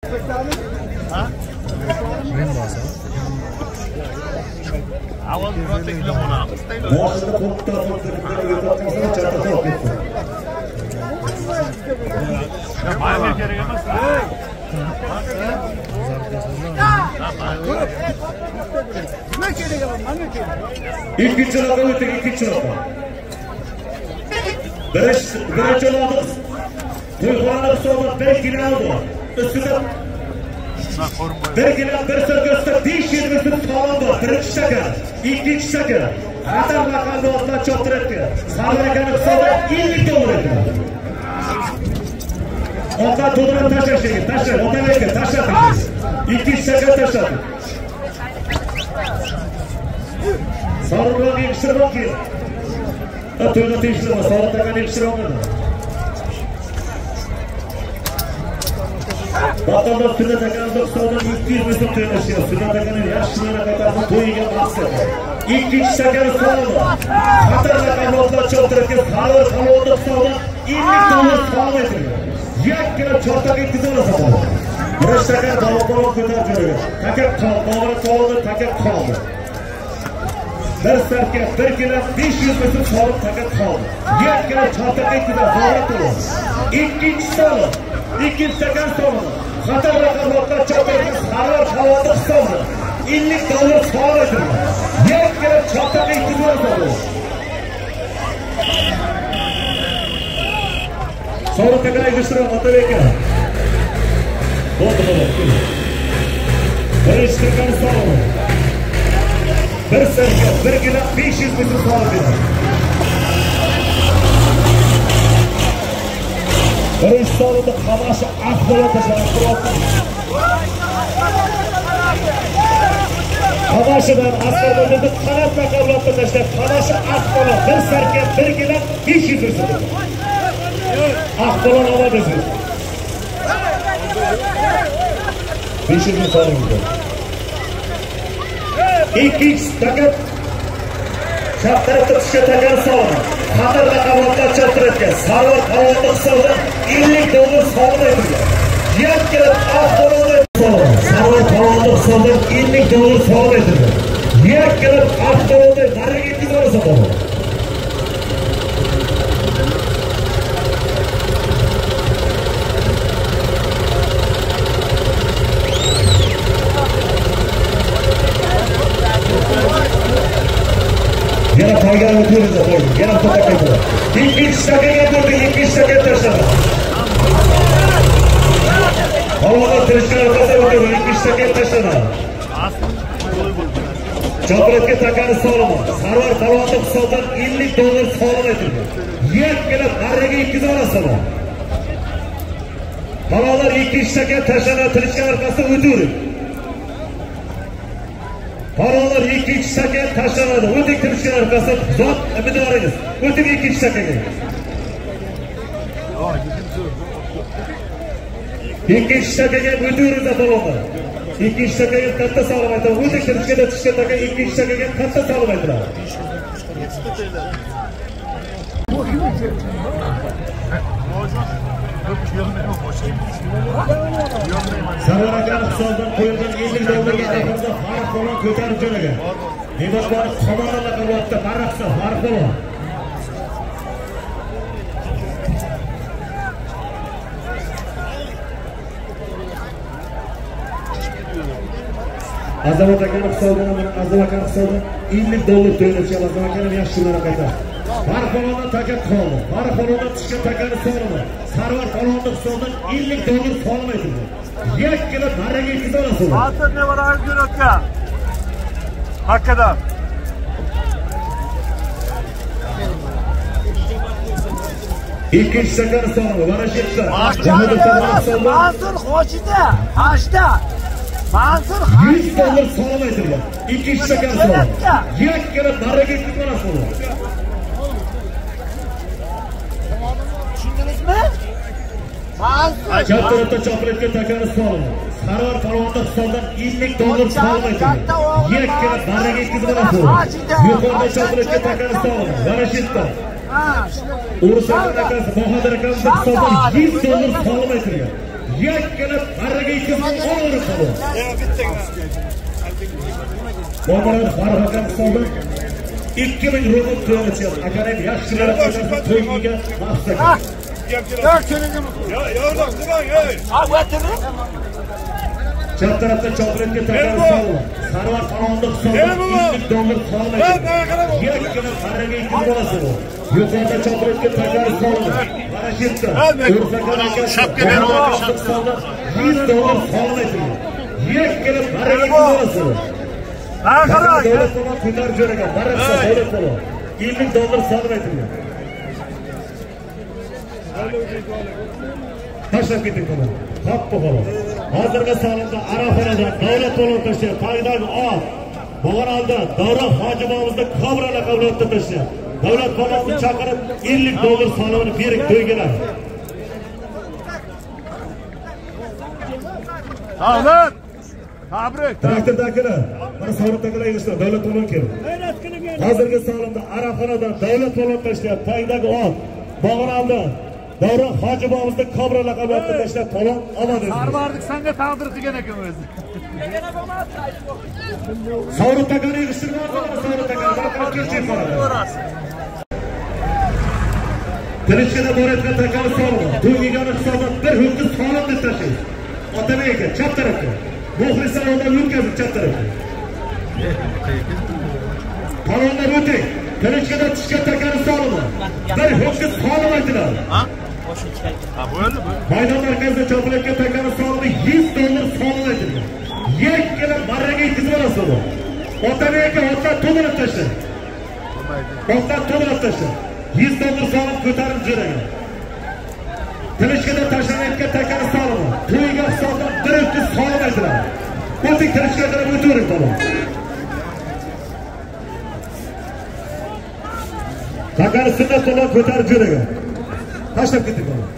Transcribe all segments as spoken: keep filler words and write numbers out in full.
Ha? Men basa. Avval bironta kilo olamiz. Boshida to'rtta to'rtta yo'qotgansa chatta to'p ketdi. Mayga kerak emas. Nima kerak emas? Mana kerak. Ikkinchi raqam o'tdi, ikkinchi raqam. Birinchi birinchi raqam. To'yxonada hisobot bir kilo oldi. Ustida bir kilo bir so'rg'asta besh yuz ming so'm bor. Birinchi shakar, ikkinchi shakar. Xatar raqamni otdan choptiribdi. Sarvar akani hisobot ellik dollar ekan. Ota to'g'ri tashlashdi. Tashladi, otalarga tashladi. Ikkinchi shakar tashladi. Sarvar yig'ishtirib ki. To'g'ri teshilma, sarvar akani yig'ishtirib olmadi. Vatandaş sünnet akanında ustadan ikki yuz ming so'm to'lashyapti. Sünnet akanın yaxshilari qatorida to'yiga maqsad. Ikkinchi shakar soldi. Xatar raqamlar cho'tirib sarvar xalonda hisobda ellik dollar soldi. Yakkina cho'rtak ikki olasa. Bir shakar davoqon ko'tarib yurgan. Takab qoldi, qoldi, takab qoldi. Bir sarka bir kilo besh yuz ming so'm solib takab qoldi. Yakkina cho'rtak ikki dollar. Ikkinchi soldi. İkinci şeker sorunu. Xatar raqamlar cho'tirib sarvar xalonda hisobda ellik dollar soldi. Yakkina cho'rtak ikki dollar. Sonra tekrar yig'ishtirib otabeka. Bo'ldi bo'ldi. Bir shakar sorunu. Bir sarka bir kilo besh yuz ming so'm soldi. Birinchi sonida qamashi ahvolat tashlab qamashidan askarlarni qanot raqamlarga tashlab qamashi ahvolat bir sarka bir kilo besh yuz ming so'm. Ahvolat oladi siz. besh yuz ming so'm. Ikkinchi takat chap tarafda tushga takan soldi. Xatar raqamlar cho'tiribdi. Sarvar xalonda hisobda ellik dollar soldi. Yakkina ahvolda soldi. Sarvar xalonda hisobda ellik dollar soldi. Yakkina ahvolda nariga ikki dollar soldi. Yana paygarni ko'rinsa qo'ydi. Yana to'xtab ketdi. Ikkinchi shakaga turdi, ikkinchi shakar tashladi. Havoga tirishlar qasab o'tdi, ikkinchi shakar tashladi. Cho'piratga takani solma. Sarvar xalonda hisobdan ellik dollar solib aytildi. Yakkina qarraga ikki dollar soldi. Xalonlar ikkinchi shakar tashladi, tirishlar qasab o'tdi. Paralar ikkinchi shakar tashlanadi. O'tik tirishgan arkasi zot bidoringiz. O'tik ikkinchi shakarga. Ikkinchi shakarga o'tirdi paralar. Ikkinchi shakarga katta solib aytadi. O'tik tirishganda tishga takan ikkinchi shakarga katta solib aytadi. Sarvar akani hisobdan qo'yilgan ellik dollarga atrofda farq bilan ko'tarib jo'nagan. Demaklar tomonlar qilyapti, farqsa farq bilan. Azamat akani hisobdan, Azamat akani hisobdan ellik dollar to'lashgan. Azamat akani yaxshilar qaytadi. Farqolonda takat qoldi. Farqolonda tushgan takani soldi. Sarvar xalonda hisobdan ellik dollar solmaydi. Yakkina nariga ikki dollar soldi. Hozir ne var Arjunotga? Hakkadan. İkinci shakar soldi. Mana shu yerda. Mansur Xo'jida, Hashda. Mansur yuz dollar solmaydi. İkinci shakar soldi. Yakkina nariga ikki dollar soldi. Tushundingizmi? Mansur Kattaroqda chopiratga takani soldi. Sarvar xalonda hisobdan ellik dollar solmaydi. Yakkina nariga ikki dollar soldi. Yuqorida chopiratga takani soldi. Mana shu yerda. Urusakın akası, Bahadır akamızda hisobdan yuz dollar solmaydi. yakkala marraga ikkiz o'nlik bo'ldi. Bombalar Farhakam hisobda ikki ming rubl to'layapti. Akaning yaxshilari qo'shib to'yiga maqsad. Ya yavrum durang ey. Ha, o'tirdi. Chap tarafda chopiratga taqqan savol. Sarvar qonunda hisobda ikki ming dollar qolmaydi. Yakkala marraga ikkiz bo'lasi bu. Yuqorida chopiratga taqqan savol. Mana shu yerda Urfaqaga shapka berib yuz dollar qolmaydi. Yakkala marraga ikkiz bo'lasi bu. Ha, qarang. Davlat tomon ko'tarib jo'ragan. Barasa davlat tomon ellik dollar solib aytilgan. Tashlab keting tomon. Hoppa xolos. Hozirgi sonida Arafadan davlat tomon tashlab, tagdagi ot. Bugun oldi Davron hojibovimizni Kobra laqabli otda tashlab. Davlat tomonni chaqirib ellik dollar solig'ini berib to'yganlar. Davlat. Tabrik. Traktordagilar, mana Sog'liqdagilar yig'ishdi, davlat tomon keldi. Hozirgi sonida Arafadan davlat tomon tashlab, tagdagi ot. Bugun oldi Davron hojibovimizni Kobra laqabli otda tashlab, tomon oladi. Sarvardik senga taqdir qilgan ekan o'zi. Sog'liqdagilar yig'ishdi, Sog'liqdagilar kelchi qoladi. Tirishkada borayotgan taqqan savol. To'yigani hisobda bir ho'kiz holat deb tashlaydi. Otabek aka, chap tarafga. Muxlislar odam yurkazib chap tarafga. Palonlar o'ting. Tirishkada tushgan taqqan savol. Bir ho'kiz holat aytiladi. Ha? Ha, bo'ldi, bo'ldi. Maydon markazida chopilayotgan taqqan savol yuz dollar savol aytilgan. Yakkala marraga ikkiz bo'lasi bu. Otabek aka, otlar to'g'rilib tashlang. Otlar to'g'rilib tashlang. yuz dollar solib ko'tarib jo'ragan. Tirishkada tashlanayotgan taqqan savol. To'yga hisobda bir ho'kiz solib aytiladi. O'ting tirishkada qarab o'tiring tomon. Taqqan sunnat tomon ko'tarib jo'ragan. Tashlab keting tomon.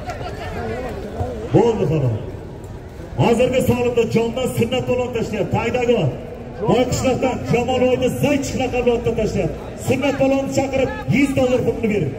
Bo'ldi xolos. Hozirgi sonida jondan sunnat tomon tashlayapti. Tagdagi bor. Boyqishlardan Jamoloyni Zaych laqabli otda tashlayapti. Sunnat balonni chaqirib yuz dollar pulni berib.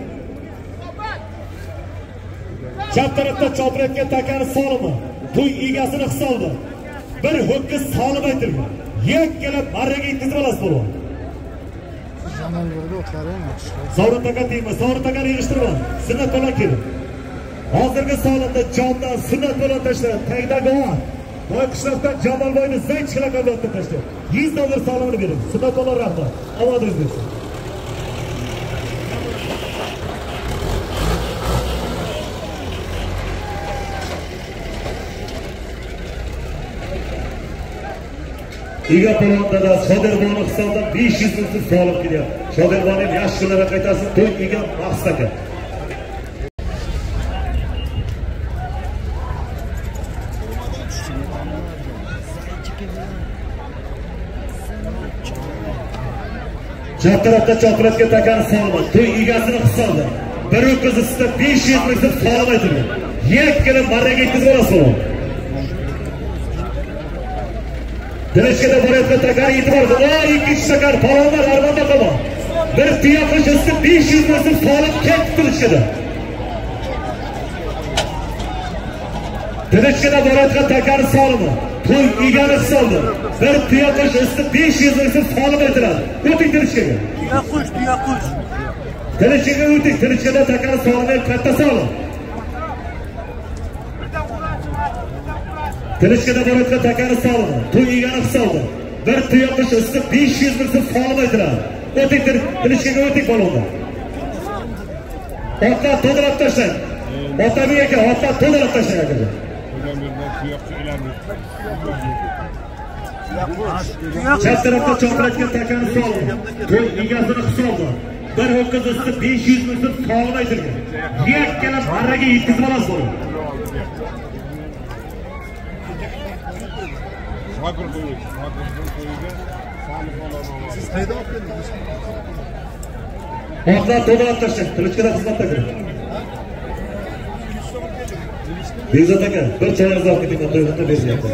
Chap tarafda chopiratga taqqan solimi. To'y egasini hisobda bir ho'kiz solib aytilgan. Yakkala marraga ikkiz bo'lasi bo'ladi. Jamollarda o'tlarim yaxshi. Sog'liqdaga tegma, sog'liqdaga yig'ishtirma. Sunnat balon keldi. Hozirgi sonida jondan sunnat balon tashlab, tagdagi ot. Boyqishlardan Jamolboyni Zaych laqabli otda tashlab, yuz dollar solig'ini berib. Sunnat balon rahmat. Omadingiz bo'lsin. Ega palonda Shoderboni hisobda besh yuz ming so'm solib kelyapti. Shoderboni yaxshi kunlarga qaytasin, to'y ega maqsad aka. Chap tarafda chopiratga taqqan solib, to'y egasini hisobda bir ho'kiz ustida besh yuz ming so'm solib aytilgan. Yakkala marraga ikkiz bo'lasi bo'ladi. Tirishkada borayotgan taqqan e'tibor qilib, ikkinchi taqqan palonlar armonda qoldi. Bir tuya qish ustida besh yuz ming so'm solib ketdi Tirishkada. Tirishkada borayotgan taqqan solimi. To'y egani hisobda bir tuya qish ustida besh yuz ming so'm solib aytiladi. O'ting Tirishkaga. Tuya qush, tuya qush. Tirishkaga o'ting. Tirishkada taqqan solimi katta solim. Tirishkada borayotgan taqqan solimi. To'y egani hisobda bir tuya qish ustida besh yuz ming so'm solib aytiladi. O'ting Tirishkaga o'ting palonda. Otlar to'g'rilab tashlang. Otabek aka, otlar to'g'rilab tashlang aka. Chap tarafda chopiratga taqqan solib. To'y egasini hisobda bir ho'kiz ustida besh yuz ming so'm solib aytilgan. Yakkala marraga ikkiz bo'lasi bo'ladi. Siz qayda olib keldingiz? Otlar to'g'rilab tashlang. Tirishkada xizmatda kiring. Bezat aka, bir choyingizni olib keting, to'yda beryapti.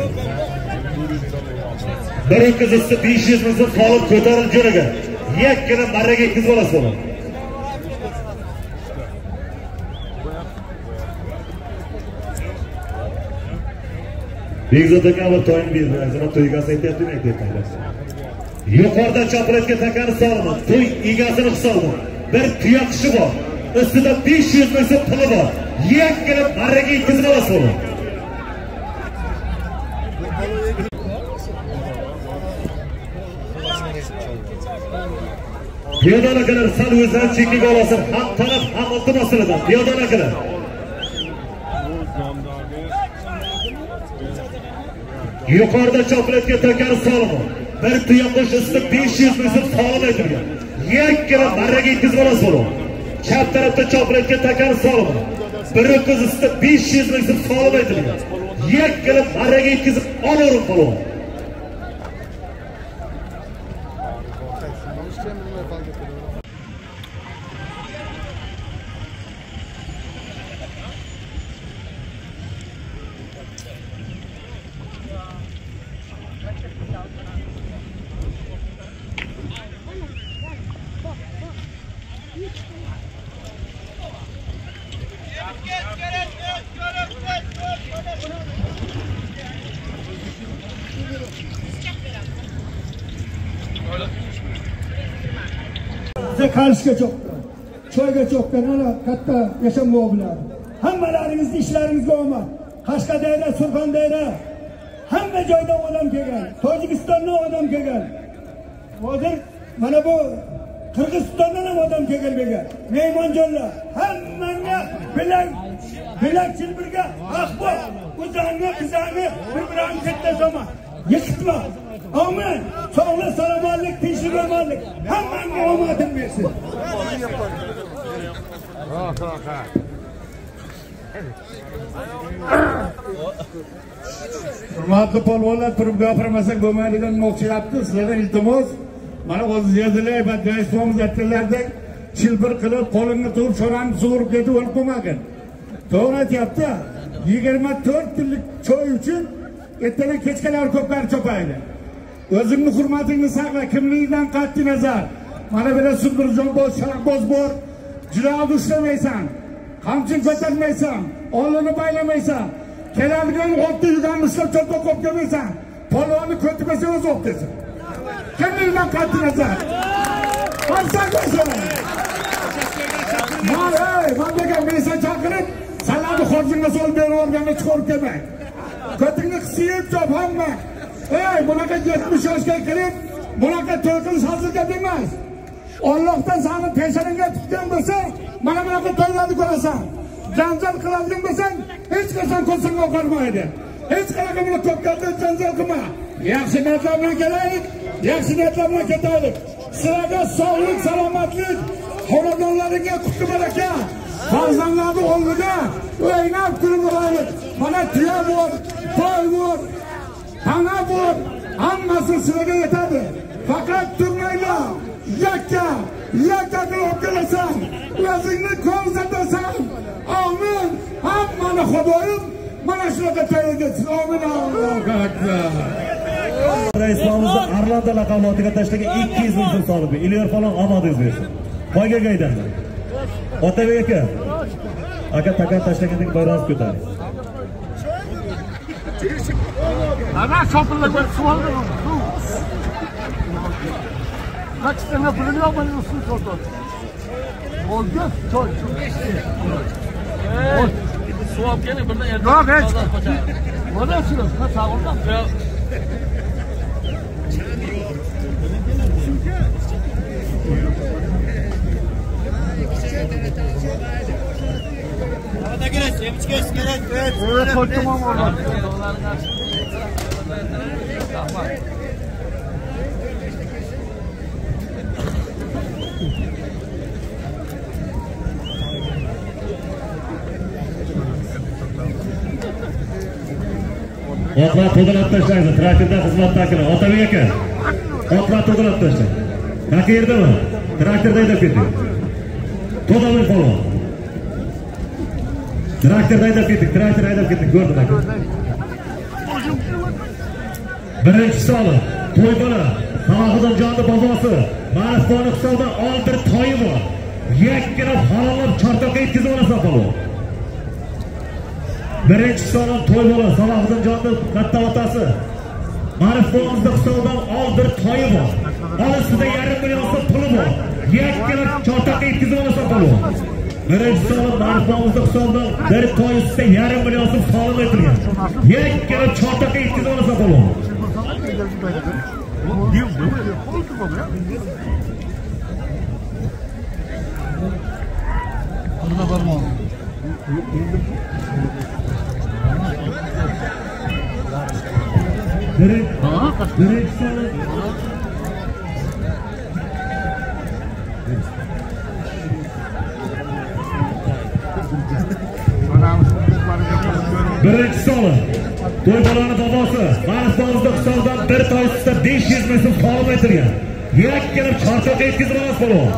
Bir ho'kiz ustida besh yuz ming so'm solib ko'tarilib jo'ragan. Yakkala marraga ikkiz bo'lasi bo'ladi. Begzod aka bir to'yni berdi. Azra to'yga aytyaptimi aytayapti. Yuqorida chopilayotgan takani solma. To'y egasini hisobida bir tuyoqishi bor. Ustida besh yuz ming so'm puli bor. Yakkina marraga yetkazib olasiz uni. Piyodalar akalar sal o'zlari chekib olsin. Ham taraf ham olti masalada. Piyodalar akalar. Yuqorida chopilayotgan takani solma. Bir tuyoqish ustida besh yuz ming so'm solim aytilgan. Yakkina marraga yetkazib olasiz uni. Chap tarafda chopilayotgan takani solma. Bir ko'z ustida besh yuz ming so'm solim aytilgan. Yakkina marraga yetkazib olaverin polvon. Qarishga cho'kkan, choyga cho'kkan, ana katta yashamoq bilan. Hammalaringizni ishlaringizga omad. Qashqadaryo, Surxondaryo, hamma joydan odam kelgan. Tojikistondan odam kelgan. Hozir mana bu Qirg'izistondan ham odam kelgan bergan. Mehmonjonlar, hammaga bilak, bilak chilbirga ahvol. O'zingni, bizani bir-birini katta zaman. Yiqitma. Amin. Sağlık, selamatlik, tinchlik, omonlik. Hammaga omadin bersin. Hurmatli polvonlar, turib gapirmasak bo'lmaydigan mo'qchilyapti. Sizlardan iltimos, mana o'zingiz yozilay, Gaysfonimiz aytganlaridek, chilbir qilib, qo'lingni turib, shonani sug'urib ketib o'lib qo'ymagan. To'g'ri aytyapti. yigirma to'rt yillik choy uchun ertaga kechgalar ko'plar chopaydi. O'zingni hurmatingni saqla, kimligidan qat'iy nazar. Mana bu Sundirjon bo'l, Sharaqboz bo'l, jiloni ushlamaysan, qamchin ko'tarmaysan, oldini baylamaysan. Keladigan o'tda yurgan ushlab cho'pqa qo'yib kelmaysan. Polvonni ko'tmasa o'z o'qitasan. Kimligidan qat'iy nazar. Qarsaqlasan. Mana, mamlaga mesa chaqirib, salani xorjinga solib berib chiqarib kelmang. Ko'tingni qisib chop hamma. Ey, bunaqa yetmish yoshga kirib, bunaqa to'y qilish hozirga emas. Allohdan seni peshanangga tutgan bo'lsa, mana bunaqa to'ylarni ko'rasan. Janjal qiladigan bo'lsang, hech qachon ko'zingga qo'rmaydi. Hech qanaqa buni ko'pkarda janjal qilma. Yaxshi niyatlar bilan kelaylik, yaxshi niyatlar bilan ketaylik. Sizlarga sog'lik, salomatlik, xonadonlaringga qutli baraka. Farzandlarning oldida o'ynab kulib olaylik. Mana tuya bor, to'y bor. Ana bu hammasi sizlarga yetadi. Faqat turmanglar. Yakka, yakka qilib kelasan. O'zingni ko'rsatasan. Amin. Hammani Xudoyim mana shunaqa tayyorlaysiz. Amin. Allohu akbar. Raisimizni Arlanda laqablariga tashlagan ikki yuz ming so'm solib, Ilyor falan omadingiz bersin. Qo'yga qaydan? Otabek aka. Aka takan tashlagandek bayroq ko'taring. Ana şopurla ben su aldım. Su. Kaç tane pulunu yapmadın su sordu. Oldu. Çok çok geçti. Evet. Su al gene burada yerden. Yok hiç. Orada sürüyoruz. Ha sağ olun. Arada geç, yemiş geç, geç. Evet, kocaman orada. Otlar to'g'rilab tashlaysiz. Traktorda xizmatdagini Otabek aka. Otlar to'g'rilab tashlang. Qanaqa yerdami? Traktorda haydab keting. To'g'rilib qolin. Traktorda haydab keting, traktor haydab keting, ko'rdim aka. Birinchi savol. To'y bola, Xalqizon jonni bobosi, Marifoni hisobida olti to'yi bor. Yakkina halolab chortoqqa yetkazib olasiz polvon. Birinchi so'lim to'y bola Salohiddin Jonning katta otasi. Ma'rif bo'g'izda hisobdan ol bir to'yi bor. Ol ustida yarim million so'm puli bor. Yakkala cho'rtaqa yetkazib olsa bo'ladi. Birinchi so'lim Ma'rif bo'g'izda hisobdan bir to'y ustida yarim million so'm solim aytilgan. Yakkala cho'rtaqa yetkazib olsa bo'ladi. Birinchi birinchi so'lim birinchi so'lim to'y bolani bobosi Ma'rif bo'g'izda hisobdan bir to'y ustida besh yuz ming so'm solim aytilgan. Yakkala cho'rtaqa yetkazib olsa bo'ladi.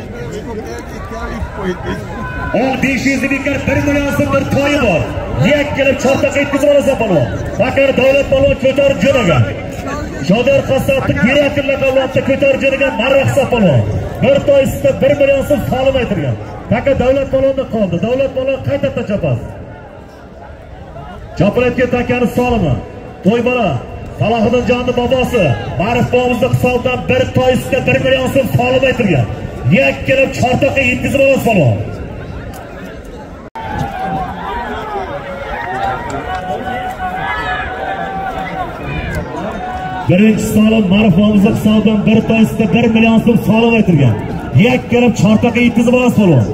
O besh yuz bekar bir million so'm bir to'yi bor. Yakkala cho'rtaqa yetkazib olsa bo'ladi. Bakar davlat polvon ko'tarib jo'nagan. Shodor Qassobning direktor laqabida ko'tarib jo'nagan Marraqsa polvon. Bir to'y ustida bir million so'm solim aytilgan. Taka davlat polvonda qoldi. Davlat polvon qaytadan chopadi. Chopilayotgan takani solimi. To'y bola Salohiddin Jonning bobosi Ma'rif bo'g'izda hisobdan bir to'y ustida bir million so'm solim aytilgan. Yakkala cho'rtaqa yetkazib olsa bo'ladi. Birinchi so'lim Ma'rif bo'g'izda hisobdan bir to'y ustida bir million so'm solim aytilgan. Yakkala cho'rtaqa yetkazib olsa bo'ladi.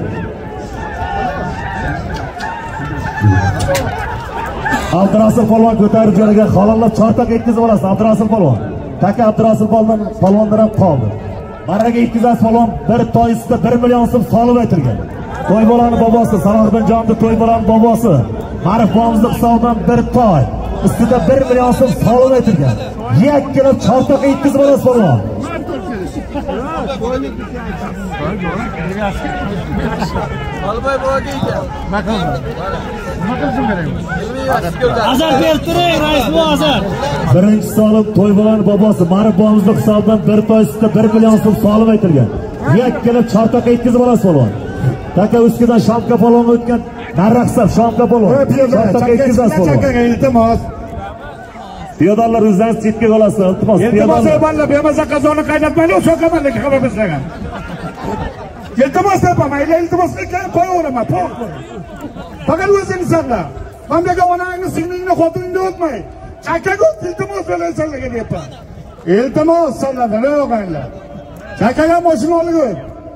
Abdurasul polvon ko'tarib jo'nagan xolonlar cho'rtaqa yetkazib olasiz. Abdurasul polvon. Taka Abdurasul polvon polvondan ham qoldi. Maraga yetkazasiz polvon bir to'y ustida bir million so'm solim aytilgan. To'y bolani bobosi Salohiddin Jonning to'y bolani bobosi Ma'rif bo'g'izda hisobdan bir to'y ustida bir million so'm solim aytilgan. Yakkala cho'rtaqa yetkazib olasiz polvon. Albay boga ekan. Makon. Makon beraymi? Azar berib turing, rais bu azar. Birinchi so'lim to'y bolani bobosi Ma'rif bo'g'izda hisobdan bir to'y ustida bir million so'm solim aytilgan. Yakkala cho'rtaqa yetkazib olasiz polvon. Taka Uskidan Shomga polvon o'tgan Marraqsa Shomga polvon. Cho'rtaqa yetkazasiz polvon. Chakkaga iltimos. Piyodalar o'zlaringiz chetga olasiz, iltimos. Iltimos e'malla bemasa qazoni qaynatmaydi, so'kamanlik qilib bizlarga. Iltimos yapamaydi, iltimos qilgan qo'yaveraman, po'q. Faqat o'zingni saqla. Mamlaga onangni, singlingni, xotiningni o'tmay. Chakkaga iltimos bilansanlarga deyapman. Iltimos sanlarga o'g'aylar. Chakkaga mashina olib.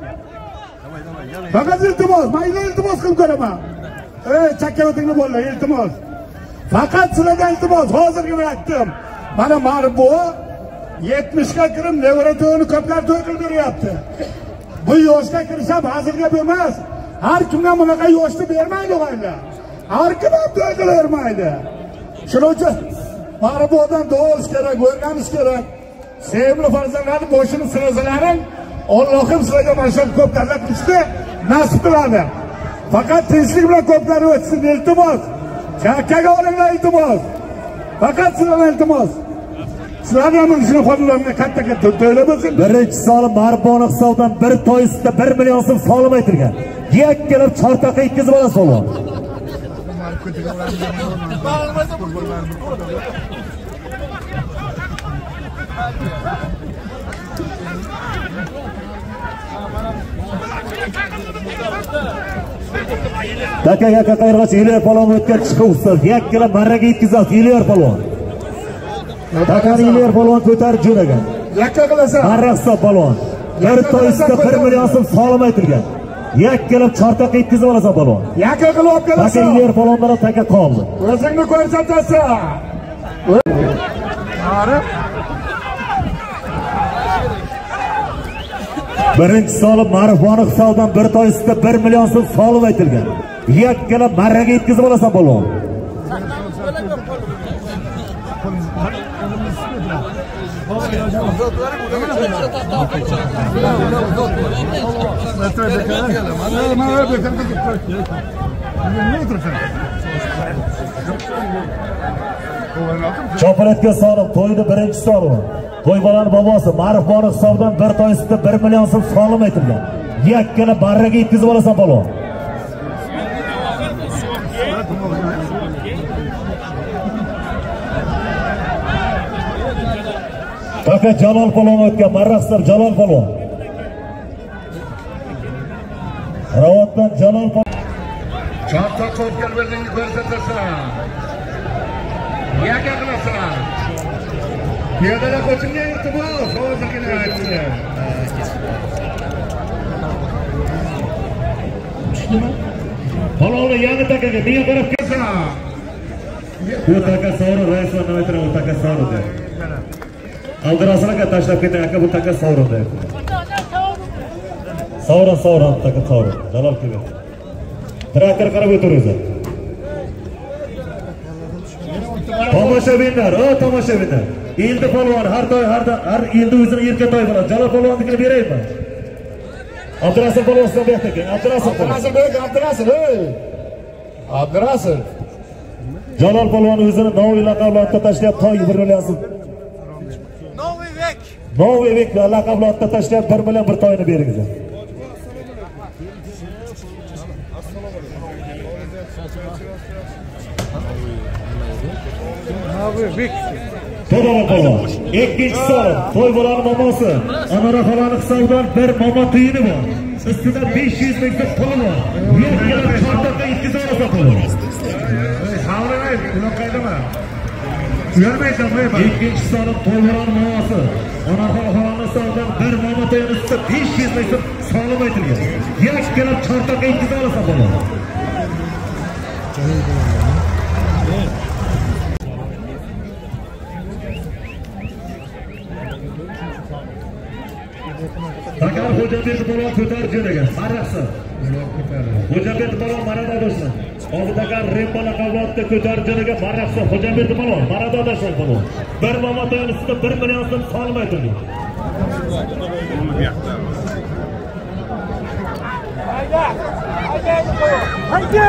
Faqat iltimos, mayli iltimos qilib ko'raman. Ey, chakka o'tingni bo'llar, iltimos. Faqat sizlarga iltimos, hozirgina aytdim. Mana Ma'rif buva yetmishga kirib nevara to'yini ko'plar to'y qildiryapti. Bu yoshga kirishab hazilga emas. Har kimga bunaqa yoshni bermaydi o'g'aylar. Har kim ham to'y qilavermaydi. Shuning uchun Ma'rif buvadan duo olish kerak, o'rganish kerak. Sevimli farzandlarning boshini silasalaring, Allohim sizlarga mana shu ko'plarga qilishni nasib qiladi. Faqat tinchlik bilan ko'plar o'tsin, iltimos. Chakkaga olinglar, iltimos. Faqat sizlarga iltimos. Sizlar ham shuni xonlarga katta-katta to'ylab o'tsin. Birinchi so'lim Ma'rif bo'g'izda hisobdan bir to'y ustida bir million so'm solim aytilgan. Yakkala cho'rtaqa yetkazib olasiz polvon. Taka yakka qayrg'achi Eliyor polvon o'tgan chiqib ustoz. Yakkala marraga yetkazasiz Eliyor polvon. Takani Eliyor polvon ko'tarib jo'nagan. Yakka qilasan. Marraqsa polvon. Bir to'y ustida bir million so'm solim aytilgan. Yakkala cho'rtaqa yetkazib olasan polvon. Yakka qilib olib Taka kelasan. Eliyor polvondan taka qoldi. O'zingni ko'rsatasan. Ma'rif Birinchi so'lim Ma'rif bo'g'izda hisobdan bir to'y ustida bir million so'm solim aytilgan. Yakkala marraga yetkazib olasan polvon. Chopilayotgan so'lim to'yni birinchi so'limi. To'y bolani bobosi Ma'rif bo'g'izda hisobdan bir to'y ustida bir million so'm solim aytilgan. Yakkala marraga yetkazib olasan polvon. Taka Jalol polvon o'tgan, marraqslar Jalol polvon. Ravotdan Jalol polvon. Chortoq qo'ygan o'zingni ko'rsatasan. Yaga qilasan. Piyodalar ko'chinga iltimos, hozirgina aytdilar. Polvonni yangi takaga menga qarab kelsa. Bu taka sovri rais va navbatlar bu taka sovri der. Aldirasal aka tashlab ketgan aka bu taka sovri der. Sovri sovri taka sovri. Jalol keldi. Traktor qarab o'tiribsiz. Tomoshabinlar, o tomoshabinlar. Endi polvon har doy har har endi o'zini erka toy bilan Jalol polvonnikini beraymi? Abdurasul polvon sizdan bu yoqda ekan. Abdurasul polvon. Abdurasul bek, Abdurasul, ey. Abdurasul. Jalol polvon o'zini Noviy laqablarida tashlab toy bir million so'm. Noviy vek. Noviy vek laqablarida tashlab bir million bir toyni beringiz. To'g'ri polvon. Ikkinchi savol. To'y bo'lani momosi. Anora xolani hisobidan bir momo tiyini bor. Ustida besh yuz ming so'm puli bor. Yo'q, chortoqqa ikki olsa polvon. Savray, unaqa edimi? Uyalmaysan, qo'y. Ikkinchi savol to'y bo'lani momosi. Anora xolani hisobidan bir momo tiyini ustida besh yuz ming so'm solim aytilgan. Yo'q, kelib chortoqqa ikki olsa polvon. Agar Xo'jabek polvon ko'tarib jo'nagan, marraqsa. Xo'jabek polvon marada do'stlar. Oldidagi Rembo laqablarida ko'tarib jo'nagan marraqsa Xo'jabek polvon marada do'stlar polvon. Bir momoto'yin ustida bir million so'm solim aytilgan. Hayda! Hayda! Hayda!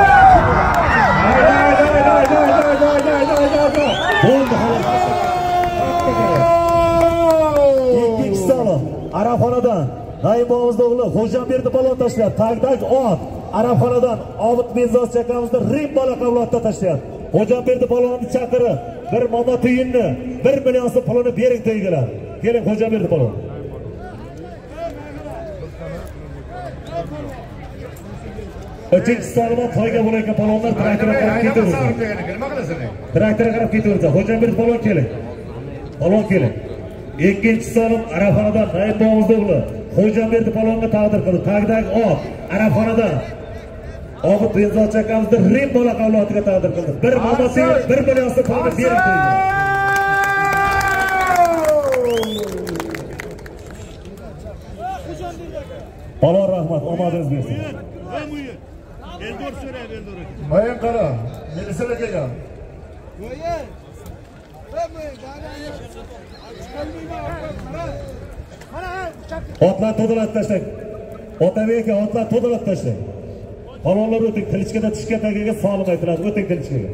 Ikkinchi savol. Arabxonadan Naimbo'mizning o'g'li Xo'jaberdi polvon tashlab, tagdak ot. Arabxonadan Obid Mezos chakamizda Rembo laqablarida tashlab. Xo'jaberdi polvonni chaqirib, bir momo tiyinni, bir million so'm pulini bering deydilar. Keling Xo'jaberdi polvon. Uchinchi savol to'yga bo'layotgan polvonlar traktorga qarab ketaverdi. Nima qilasan? Traktorga qarab ketaverdi. Xo'jaberdi polvon keling. Polvon keling. Ikkinchi savol Arabxonadan Naimbo'mizning o'g'li Xo'jaberdi polvonga taqdir qildi. Tagdagi ot Arabxonadan Obid Mezos chakamizda Rembo laqablariga taqdir qildi. Bir momosi bir million so'm pulni berib qo'ydi. Polvon rahmat, omadingiz bersin. Eldor so'raydi, Eldor aka. Moyin qara, milislar kelgan. Moyin. Otlar to'dalab tashlang. Otabek aka, otlar to'dalab tashlang. Polvonlar o'ting, qilichkada tishga tagiga solim aytiladi. O'ting qilichkaga.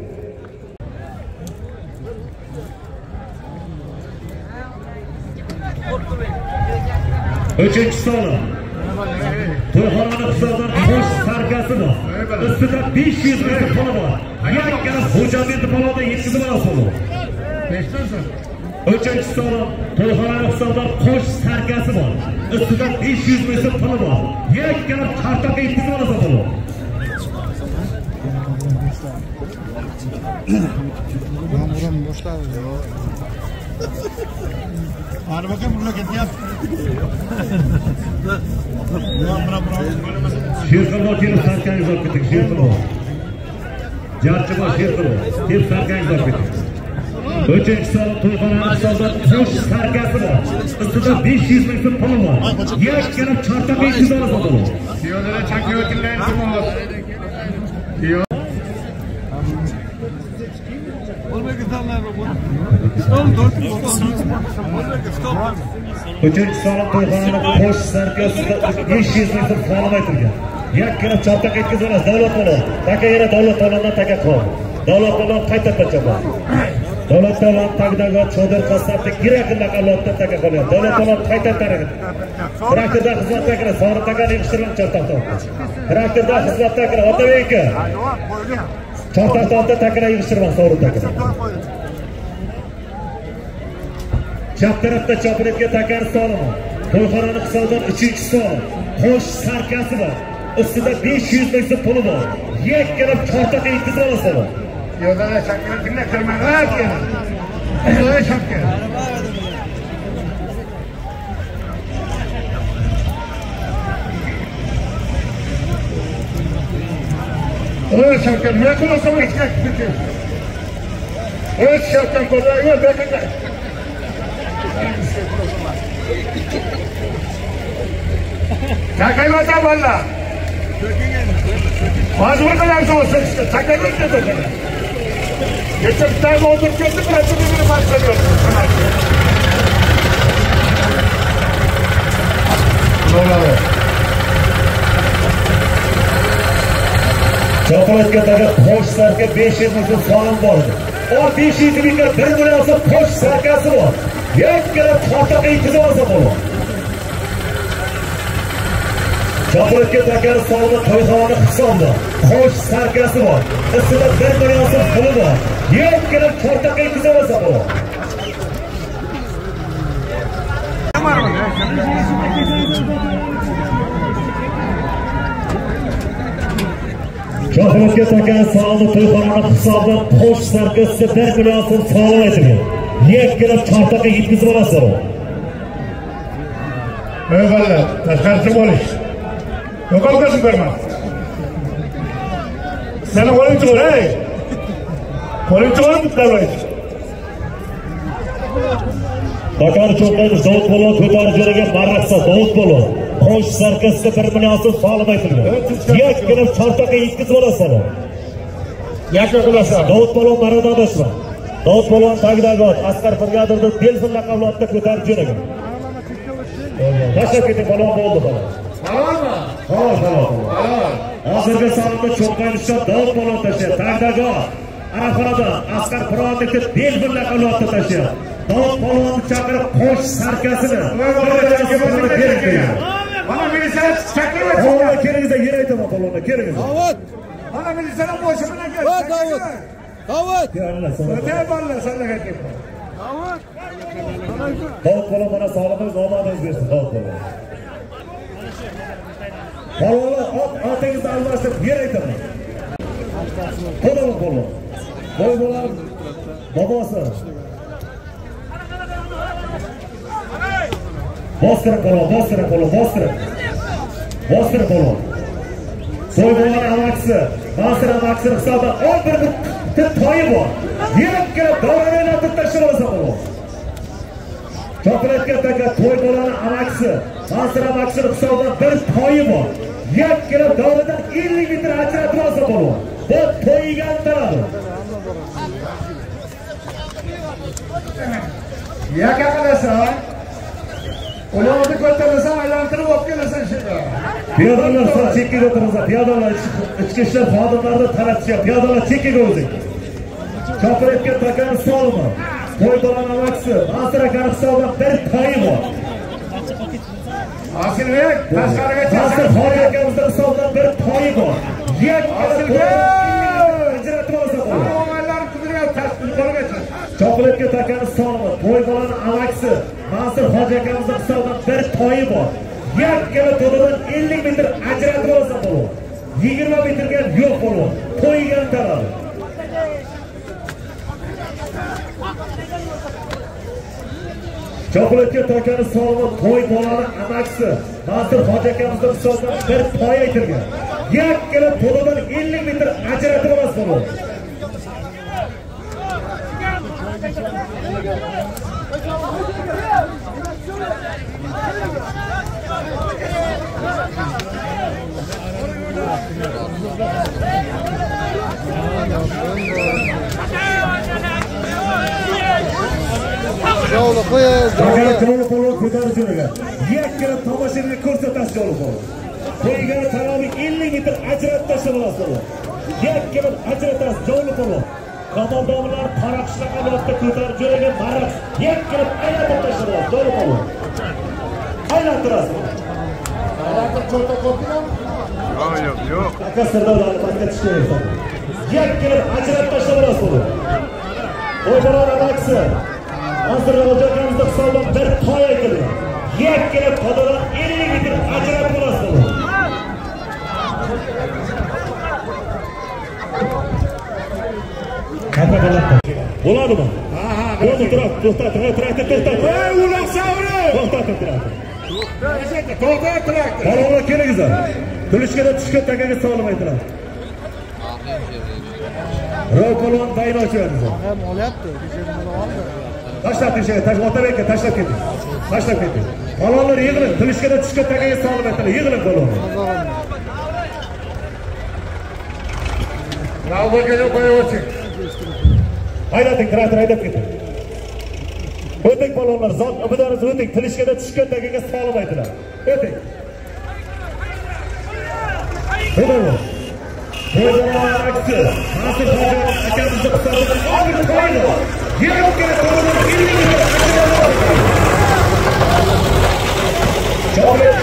Uchinchi savol. To'yxonani hisobidan qo'sh sarkasi bor. Ustida besh yuz ming puli bor. Yakkana Xo'jaberdi polvonda yetkazib olasiz. Uchinchi savol. To'yxonani hisobidan qo'sh sarkasi bor. Ustida besh yuz ming so'm puli bor. Yakkana chortoqqa yetkazib olasiz polvon. Buram boshladi. Ana bakın burada ketyapti. Sherqilbo kelib sarkangiz olib keting, Sherqilbo. Jarchibo Sherqilbo, kelib sarkangiz olib keting. Uchinchi savol to'yxonani hisobidan qo'sh sarkasi bor. Ustida besh yuz ming so'm puli bor. Yakkana chortoqqa yetkazib olasiz polvon. Piyodalar chaqayotganlar iltimos. Uchinchi savol to'yxonani qo'sh sarkasida besh yuz ming so'm solim aytilgan. Yakkana chortoqqa yetkazib olasiz davlat polvon. Taka yana davlat polvondan taka qol. Davlat polvon qayta tachaba. Davlat polvon tagdagi chodir qassobda kerakli laqablardan taka qolyapti. Davlat polvon qayta taraqi. Traktorda xizmatda kira, sog'liq takani yig'ishtirib chortoqda. Traktorda xizmatda kira, Otabek aka. Chortoqda takani yig'ishtirib sog'liq takani. Chap tarafda Chopirovga takar solimi. To'yxonani hisobdan uchinchi solim. Qo'sh sarkasi bor. Ustida besh yuz ming so'm puli bor. Yakkalab chortoq yetkazib olasiz. Yo'da shakar kimga kirmaydi? Ey shakar. Ey shakar, ne qilasan ishga ketdi? Ey shakar, qo'yga bekatga. Takayvata valla. Mazmur qilarsiz o'sha ishga. Takayvata dedi. Geçen tane oturup geldi, bıraktı birbirini başlıyor. Bravo. Chopirovga takar qo'sh sarka besh yuz ming so'm solim bor. O besh yuz mingga bir million so'm qo'sh sarkasi bor. Yakkalab chortoq yetkazib olsa bo'ladi. Chopirovga takar solimi to'yxona hisobda. Qo'sh sarkasi bor. Ustida bir million so'm puli bor. Yakkalab chortoq yetkazib olsa bo'ladi. Chopirovga takar solimi to'yxona hisobda qo'sh sarkasi bir million so'm solim aytilgan. Yakkalab chortoq yetkazib olsa bo'ladi. Ey valla, tashqarisi bo'lish. Yo'qolgasin berma. Seni qo'ling chiqar, ey. Qo'ling chiqar bittalaydi. Takar cho'qmaydi, Davud Polvon ko'tarib jo'ragan marraqsa Davud Polvon. Qo'sh sarkasida bir million so'm solim aytilgan. Yakkalab chortoqqa yetkazib olasiz. Yakka qilasan. Davud Polvon maradonashma. Davud Polvon tagidagi Asqar Firgadirni Delfin laqabli otda ko'tarib jo'ragan. Tashlab ketib polvon bo'ldi xolos. Halolmi? Xolos, xolos. Halol. Hozirgi sonda cho'qmaydi, Davud Polvon tashlaydi. Tagidagi Araxonada Asqar Firgadirni Delfin laqabli otda tashlaydi. Davud Polvonni chaqirib qo'sh sarkasini mana milisiya chaqirib polvon keraksa yer aytaman polvonga keraksa. Davud. Mana milisiya boshi bilan keldi. Va Davud. Davud. O'tay balla sanaga ketdi. Davud. Davud Polvon mana sog'lig'ingiz omadingiz bersin Davud Polvon. Polvonlar ot otingizni almashtirib yer aytaman. Polvon polvon. Polvonlar bobosi. Bostirib polvon, bostirib polvon, bostirib. Bostirib polvon. So'ybo'lar amaksi, Nasir amaksi hisobda o'n bir bitta toyi bor. Yakkalab davrani aylantirib tashlab olsa polvon. Chopirovga takar To'ybo'larning amaksi, Nasir amaksi hisobda bir toyi bor. Yakkalab davradan ellik metr ajratib olsa polvon. Bu to'yiga antaradi. Yakka qilasan. Ularni ko'tarasan, aylantirib olib kelasan shunda. Piyodalar sal chekkaga o'tirsa, piyodalar ichki ishlar xodimlarini taratishga, piyodalar chekkaga o'zing. Chopirovga takar solimi. To'ybo'larning amaksi, Nasir akaning hisobidan bir toyi bor. Asilbek, tashqariga Nasir Hoji akamizning hisobidan bir toyi bor. Ajratib olsa bo'ladi. Omonlar qidirgan tasdiqlarga chiq. Chopirovga takar solimi. To'ybo'larning amaksi, Nasir Hoji akamizning hisobidan bir toyi bor. Yakkala to'dadan ellik metr ajratib olsa bo'ladi. yigirma metrga yo'q bo'ladi. To'yiga taradi. Chopirovga takar solimi. To'ybo'larning amaksi, Nasir Hoji akamizning hisobidan bir toyi aytilgan. Yakkala to'dadan ellik metr ajratib olsa bo'ladi. Jovli qo'ying. Jovli polvon ko'tarib jo'nagan. Yakkala tomoshabinga ko'rsatasiz jovli polvon. Qo'yga tarovi ellik metr ajratib tashlab olasiz. Yakkala ajratasiz jovli polvon. Qamoqdagilar taraqishlar qilmoqda ko'tarib jo'nagan maraq. Yakkala aylantirib tashlab olasiz jovli polvon. Aylantirasiz. Aylantirib cho'ta qo'ygan. Yo'q, yo'q. Aka sirdolarni pastga tushirasiz. Yakkala ajratib tashlab olasiz. To'ybo'lar amaksi. Nasir Hoji akamizning hisobida Yakkina to'dadan ellik metr ajratib olasiz. Qanday bo'ladimi? Bo'ladimi? Ha, ha. Bo'ldi, turib, to'xtat, traktor to'xtat. Ey, uloq savri! To'xtat, traktor. To'xtat, traktor. Palonlar kelingizlar. Tulishkada tushgan takaga solmaydilar. Ro'y palon bayni ochibdi. Ham olyapti, bishimni oldi. Tashlab ketishga, tashlab otabekka tashlab keting. Tashlab keting. Palonlar yig'ilib, tulishkada tushgan takaga solmaydilar. Yig'ilib palonlar. Navbatga qo'yib o'ting. Haydating, traktor haydab keting. O'ting palonlar, zot obidariz o'ting. Tulishkada tushgan takaga solmaydilar. O'ting. Haydating. To'ylar aksi. Nasib hoji akamizni hisobidan olib qo'ydi. Yerga to'g'ri ellik Cho'g'ret.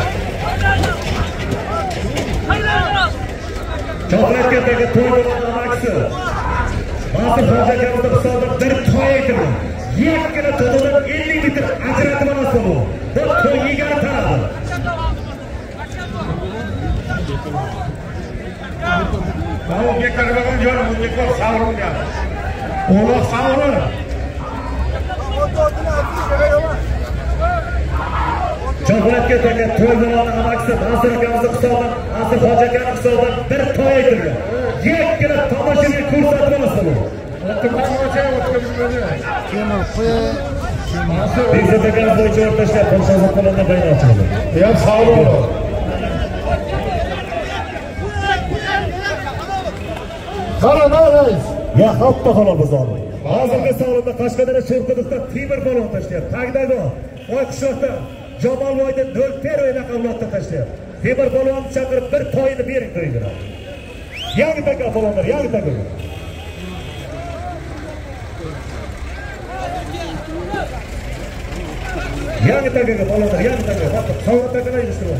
Cho'g'retga tagi to'ylar aksi. Nasib hoji akamizni hisobidan bir to'y aytdi. Yerga to'g'ri ellik metr ajratib olasiz bu. Bu to'y yegani taradi. Mana bu karbagan joy bunga savrilgan. Uloq savri. Cho'g'retga tagi to'ylarning amaksi Nasir akamizni hisobidan, Nasir hoji akamizni hisobidan bir to'y aytdi. Yekkina tomoshaga ko'rsatib olasiz bu. Kemal qo'y. Bekzod akamiz bo'yicha o'rtashlar Polshani qo'lida bayni ochildi. Ya savri. Qara rais. Ya hatto halol bozor. Hozirgi savdoda Qashqadaryo Sho'rquduqda temir balon tashlayapti. Tagdagi Oy qishloqda Jamolboyda nol per o'yna qavlotda tashlayapti. Temir balonni chaqirib bir to'yini bering deydi. Yangi taka balonlar, yangi taka. Yangi taka balonlar, yangi taka. Hatto savdo takalar yishtiradi.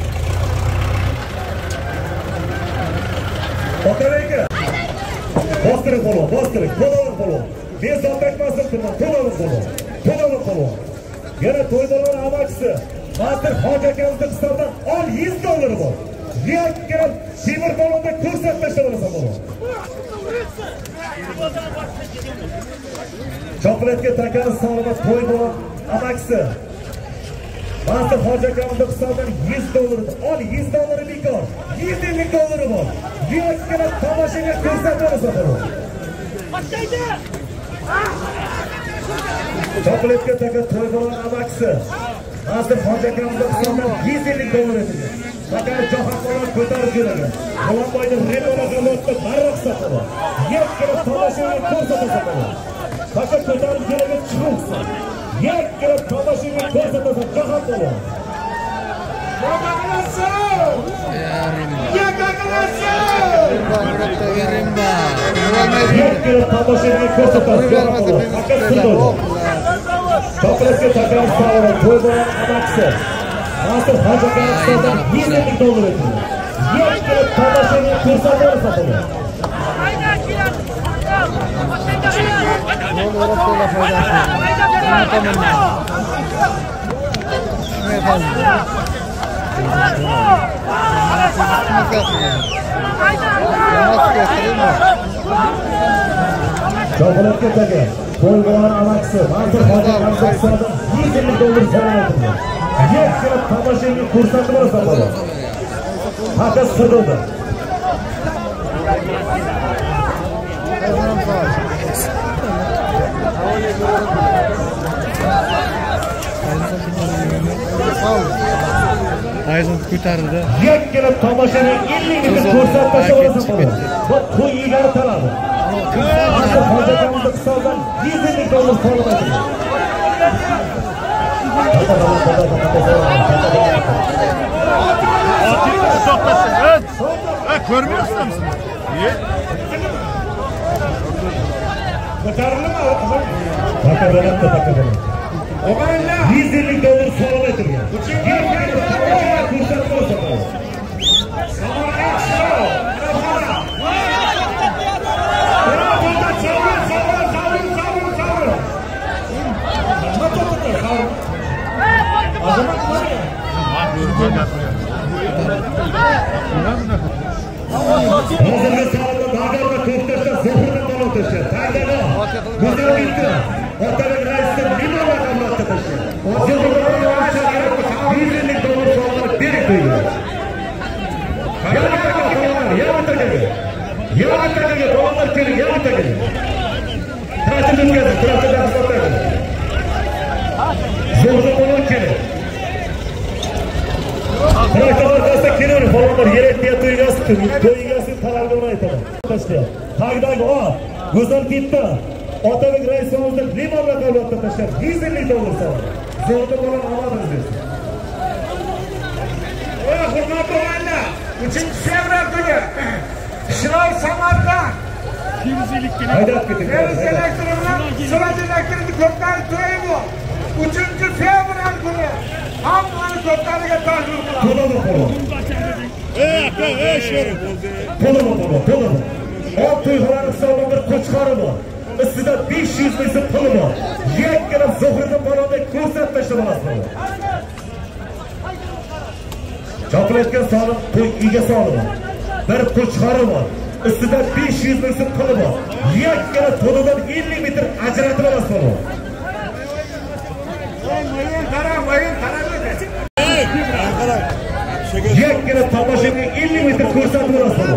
Otabeka. Bostirib balon, bostirib, balon balon. Men zotbekmasdim turman, balon balon. Balon balon. Yana to'y balon amaksi. Nasir hoji akamizni hisobidan ol yuz dollar bor. Yakkina temir balonda ko'rsatib tashlab balon. Cho'g'retga takani sog'lab to'y balon amaksi. Nasir hoji akamizni hisobidan yuz dollar. Ol yuz dollar bekor. yuz ellik dollar bor. Yakkina tomoshaga ko'rsatib balon. Cho'g'retga taka to'y balon amaksi. Nasir hoji akamizni hisobidan yuz ellik dollar edi. Fakat jahon balon ko'tarib keladi. Balonboyni remola qilmoqda barroq sotadi. Yakkina tomoshaga ko'rsatib balon. Fakat ko'tarib keladi chiqsa. Yakkina tomoshaga ko'rsatib jahon balon. Yakkina tomoshaga ko'rsatib jahon balon. Fakat sudor. Cho'g'retga takani sog'lab to'y balon amaksi. Nasir hoji akamizni yuz ellik dollar edi. Yakkina tomoshaga ko'rsatib sotadi. Cho'g'retga taka to'y balon amaksi. Nasir hoji akamizni hisobidan yuz ellik dollar so'rayapti. Yakkina tomoshaga ko'rsatib sotadi. Fakat sudorda. Ayzon ko'tarildi. Yakkina tomoshaning ellik metr ko'rsatib tashlab bu to'y yegani taladi. Nasir hoji akamizni hisobidan yuz ellik dollar so'rayapti. Görmüyorsun musun? Niye? Ko'tarildi mi o'qizim? Takadan takadan. O'g'aylar. yuz ellik dollar so'rayapti. Yakkina tomoshaga ko'rsatib sotadi. Azam to'y egasining talabiga aytaman. Tagdagi o, go'zal bitta. Otabek raisimizni limon raqamlarga tashlab, dizellik olsa. Zo'rda bola omadimiz desiz. Ey hurmatli oila, uchinchi fevral kuni Shirov Samarqand Haydab keting. Nevis elektri bilan Siroj elektrini ko'pdan to'yi bor. uchinchi fevral kuni hammani ko'pkariga taklif qilamiz. To'ladi qo'ldi. Ey aka, ey sherim. To'ladi qo'ldi, to'ladi. O to'yxonaning hisobida bir qo'chqori bor. Ustida besh yuz ming so'm puli bor. Yakkina Zuhriddin bolada ko'rsatib tashlamasmi? Chopilayotgan solim to'y egasi oladi. Bir qo'chqori bor. Ustida besh yuz ming so'm puli bor. Yakkina to'ladan ellik metr ajratib olasizmi? Mayın qara, mayın qara dedi. Yakkina tomoshabga ellik metr ko'rsatib olasizmi?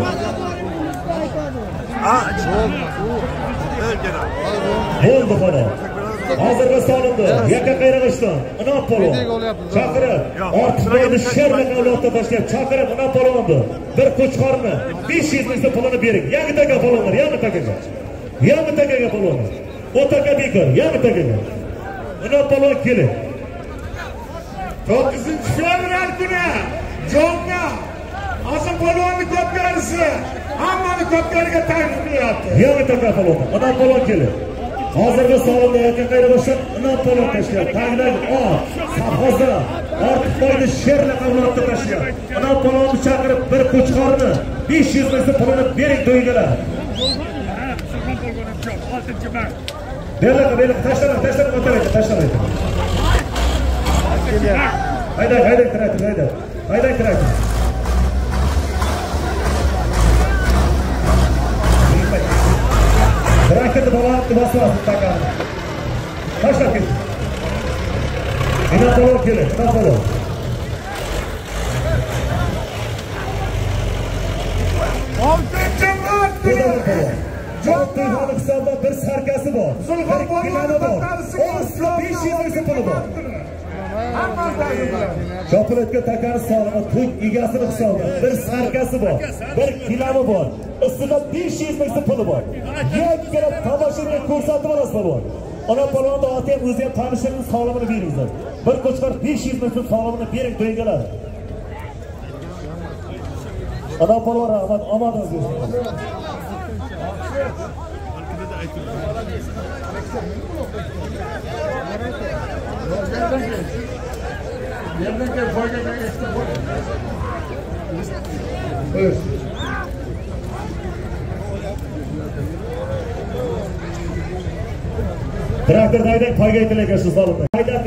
Bo'ldi xola. Hozirga solindi. Yakka qayrag'ishdan. Inom polvon. Chaqirib, ortiqboyni sherlik avlodda tashlab, chaqirib inom polvonni. Bir qo'chqorni besh yuz ming so'm pulini bering. Yangi taka polvonlar, yangi takaga. Yangi takaga polvonlar. O'taka bekor, yangi takaga. Inom polvon keling. to'qqizinchi fevral kuni Jonna Asım polvonni ko'pkarisi hammani ko'pkariga taklif qilyapti. Yangi taka polvon, inom polvon keling. Hozirgi solimda yakka qayrag'ishdan inom polvon tashlab, tagdagi o, safhozda ortiqboyni sherlik avlodda tashlab, inom polvonni chaqirib bir qo'chqorni besh yuz ming so'm pulini bering to'ygalar. Berlar, berlar, tashlaring, tashlaring, o'tiraylik, tashlaring. Hayda, hayda, kiraylik, hayda. Hayda, kiraylik. Bırakın babanı basmasın takarını. Taşla git. İnan balon gelin, inan balon. oltinchi mart Burada bir balon. Çok duyhanı kısalda bir sarkası var. Bir planı var. O ıslı beş yüz ming so'm puli var. Chopilayotgan takani solini to'y egasini hisobida bir sarkasi bor, bir kilami bor. Ustida besh yuz ming so'm puli bor. Yakkina tomoshabga ko'rsatib olasizlar bor. Ona polvonni oti ham o'zi ham tanishlarning solimini beringlar. Bir qo'chqor besh yuz ming so'm solimini bering to'ygalar. Ona polvon rahmat, omadingiz bo'lsin. Yerden gel, foygadan geçti. Buyur. Traktor haydan poyga aytilayotgan shu solimda. Haydan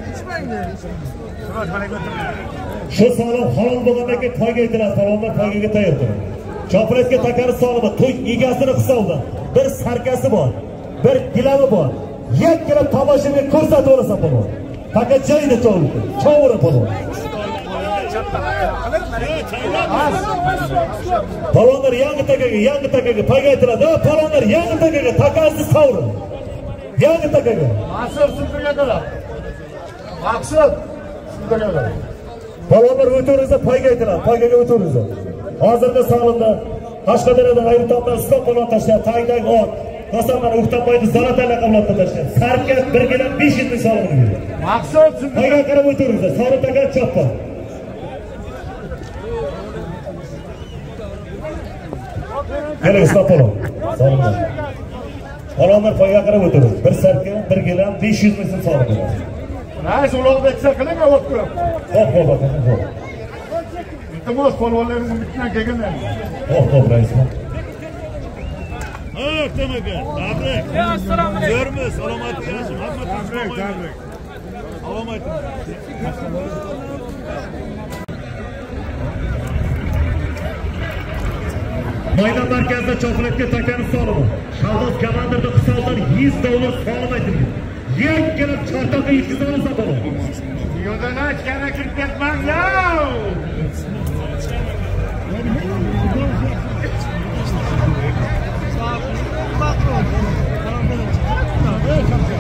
shu solim halol bo'lgandan keyin poyga aytiladi, polvonlar poygaga tayyor turing. Chopilayotgan takani solimi to'y egasini hisobida bir sarkasi bor, bir gilami bor. Yakkina tomoshabga ko'rsatib olasan polvon. Taka joyida cho'g'ildi. Cho'g'ira polvon. Polvonlar yangi takaga, yangi takaga poyga aytiladi. Polvonlar yangi takaga, takasi sovrin. Yangi takaga. Maqsad sizga qala. Maqsad sizga qala. Polvonlar o'tiringizlar, poyga aytiladi. Poygaga o'tiringizlar. Hozirda solimda Qashqadaryoda G'ayritovdan Islom polvon tashlab, tagdagi ot Qo'samlar O'xtaboyni Zalotali qavlotda tashlab, sarka bir gilam besh yuz ming so'mni berdi. Maqsad sizga. Poyga qarab o'tiringizlar. Solim taka choppa. Keling Islom polvon. Solimda. Polvonlar poyga qarab o'tirdi. Bir sarka bir gilam besh yuz ming so'm so'm berdi. Rais Ulug'bek qiling avotga. Xo'p, xo'p, xo'p. Iltimos polvonlarimizning bitgan kelganlar. Xo'p, xo'p, rais. Ha, tamaka. Tabrik. Assalomu alaykum. Ko'rmiz, salomatlik yaxshi. Hamma tabrik, tabrik. Salomat. Maydon markazida chopilayotgan takani solimi. Shavdos komandirning hisobidan yuz dollar solim aytilgan. Yakkina chortoqqa yetkazib olsa bo'ladi. Yo'ldan ochgani kirib ketmang yo.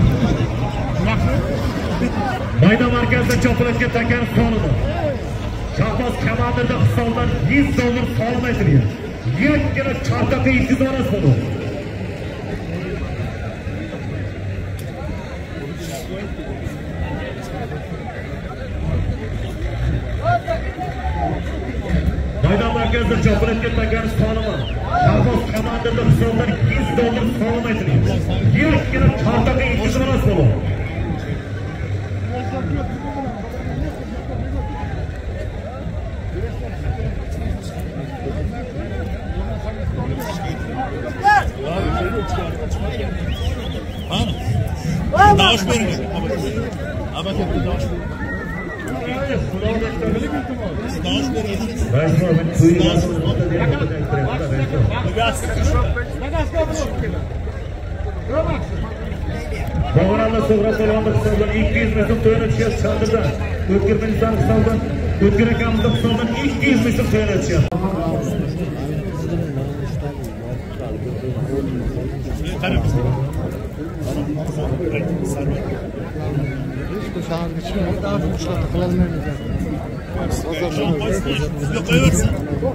Maydon markazida chopilayotgan takani solimi. Şahbaz Kamandir'de kısaldan yüz dolar salma ediliyor. Yetkili çartakı iki dolar sonu. Maydon merkezinde çapılıp gitmekten tanımı. Şahbaz Kamandir'de kısaldan yüz dolar salma ediliyor. Yetkili çartakı iki dolar sonu. Dağış verin. Ama kendi dağış verin. Dağış verin. Ben şu an suyu yazdım. Bağıranla sonra soğanlı kısaldan iki yüz metre toyuna çıkıyor çadırda. Ötkür Melisa'nın kısaldan, Ötkür Ekam'da kısaldan iki yüz metre toyuna çıkıyor. Şahar geçiyor. Daha bir uçlar takılalım önce. Yok koyuyorsun.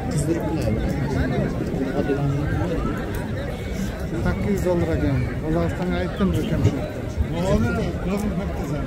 sekiz yüz dolara geldi. Allah'tan ayıttım dökem şey. Onu da gözüm pek güzel.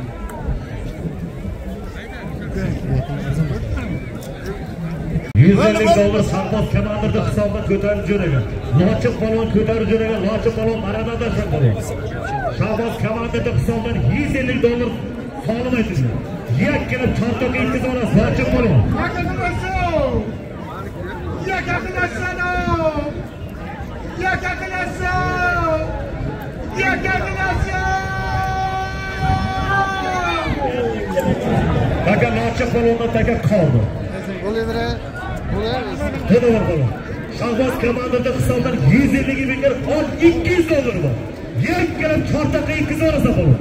yüz elli dolar Şahbaz Kamandir'de kısalda kötürücü öyle. Laçık balon kötürücü öyle. Laçık balon arada da sen balon. Şahbaz Kamandir'de kısaldan yüz elli dolar sağlam edildi. Yak gelip çartak etti sonra laçık balon. Yakakılasın! Yakakılasın! Yakakılasın! Yakakılasın! Taka laçık balonda taka kaldı. Bolivre, Bolivre. Bu da var balon. Şahbaz Kamandir'de kısaldan yüz elli gibi gelip iki yüz dolar var. Yak gelip çartak etti sonra balon.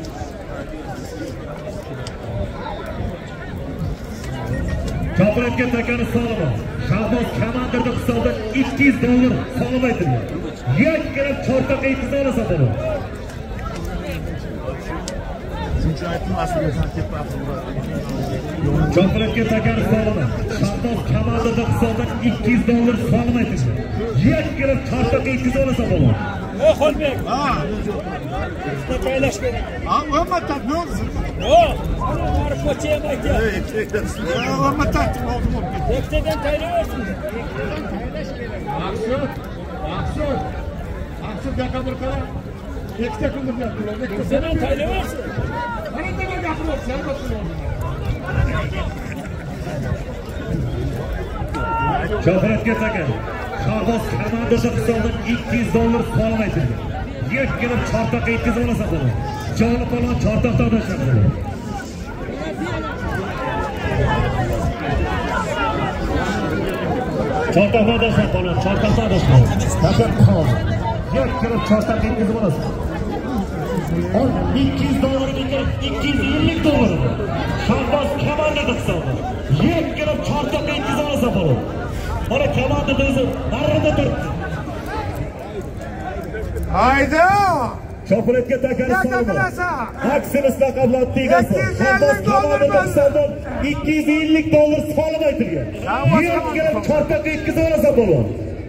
Çapıratga takanı sağlama. Şahbaz Kamandir'de kısaldan iki yüz dolar sağlama ediliyor. Yak gelip çartak etti sonra balon. Çapıratga takanı sağlama. Şahbaz Kamandir'de kısaldan iki yüz dolar sağlama ediliyor. Yak gelip çartak etti sonra balon. Xolbek. Ha. Ne paylaş gerek? Ha, ama tat ne oldu? Yok. Var koçaya bak ya. Ama tat oldu mu? Tekneden paylaşıyorsun. Aksın! Aksın! Aksın yaka bir kara. Ekte kıldır yaptılar. Tekneden paylaşıyorsun. Bana da bak yapılır. Sen basın onu. Çapıratga takanı. Şahbaz Kamandir'de kısaldan iki yüz dolar sağlama edildi. Yak gelip çartak etti sonra balon. Canı falan çartakta da şartlı. Çartakta da şartlı. Çartakta da şartlı. Takan kaldı. Yak gelip çartak etti sonra. iki yüz doları getirip iki yüz elli doları. Şahbaz Kamandir'de kısaldı. Yak gelip çartak etti sonra balon. Bana Kamandir'de özüm. Narrıda durdu. Hayda! Çapıratga takanı sağlama. Aksiniz lakablattığı gazı. Şahbaz Kamandir'de kısaldan iki yüz elli dolar sağlama ediliyor. Yak gelip çartak etti sonra balon.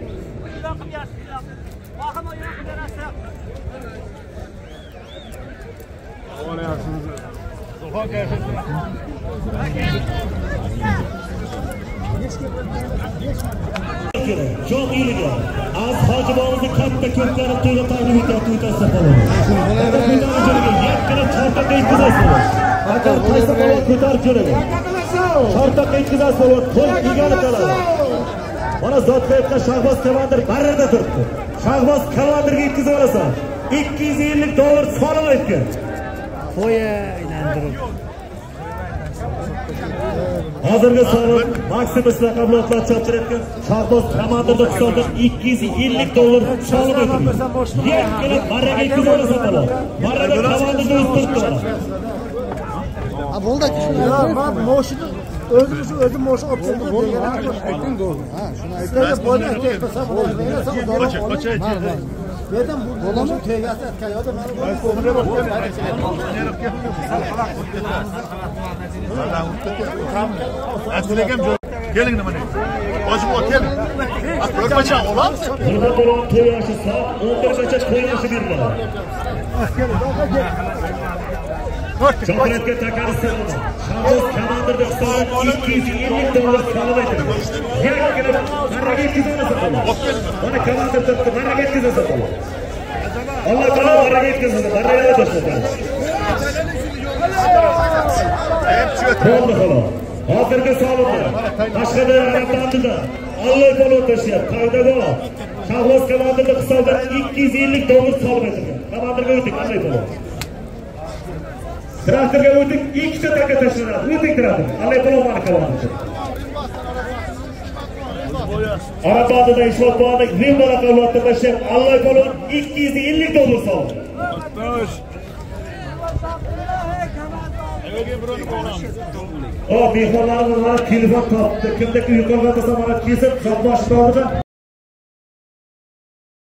Çok iyi gidiyor. Az Hacı Bağlı'nın katta köklerini tuyla takip ediyor. Tuyla sapalım. Hatta kuydan öncelikle yetkili çartak etkizası var. Hatta kaysa falan kurtar çörelim. Çartak etkizası var. Toy giganı kalar. Bana zat kayıpta Şahbaz Kamandir barrada durdu. Şahbaz Kamandir'e etkisi varsa iki yüz elli dolar sağlam etken. Toya inandırın. Hazırga sağlam Maksimus lakablatlar çaptır etken Şahbaz Kamandir'de kısaldır iki yüz elli dolar sağlam etken. Yetkili barrada etkisi varsa falan. Barrada Kamandir'de üstürttü bana. Ha buldu ki şunu. Ya ben moşunu özümüzü özüm moşu opsiyonu buldu. Aytın doğru. Ha şunu aytın. Böyle böyle tek mesela böyle böyle sana doğru. Kaça kaça. Nereden bu? Dolanın tegası etken ya da gelin nima ne? Hozir otel. Ko'rpacha olam. Burada bo'lgan to'y yoshi soat o'n birgacha to'y yoshi beriladi. Chokoladga takarib salom. Shamsiz komandirda hisob ikki yuz ellik dollar salom aytadi. Yakkina marraga yetkazasa bo'ladi. Mana komandir turibdi, marraga yetkazasa bo'ladi. Alloh taolo marraga yetkazsin, marraga tashladi. Bo'ldi xolos. Hozirgi salomda Qashqadaryo Arabandida Alloh taolo tashladi. Qaydago Shahlos komandirda hisobda ikki yuz ellik dollar salom aytadi. Komandirga o'tdik, Alloh taolo. Traktorga o'tdik, ikkita taka tashlanadi. O'tdik traktor. Alloh taolo mani komandir. Arabandida ishlab bordik, Rimbola qavlatda tashlab Alloh taolo ikki yuz ellik dollar salom. O mehmonlarimiz mana telefon topdi. Kimdaki yuqoridan masalan kesib, hisob boshida oldi.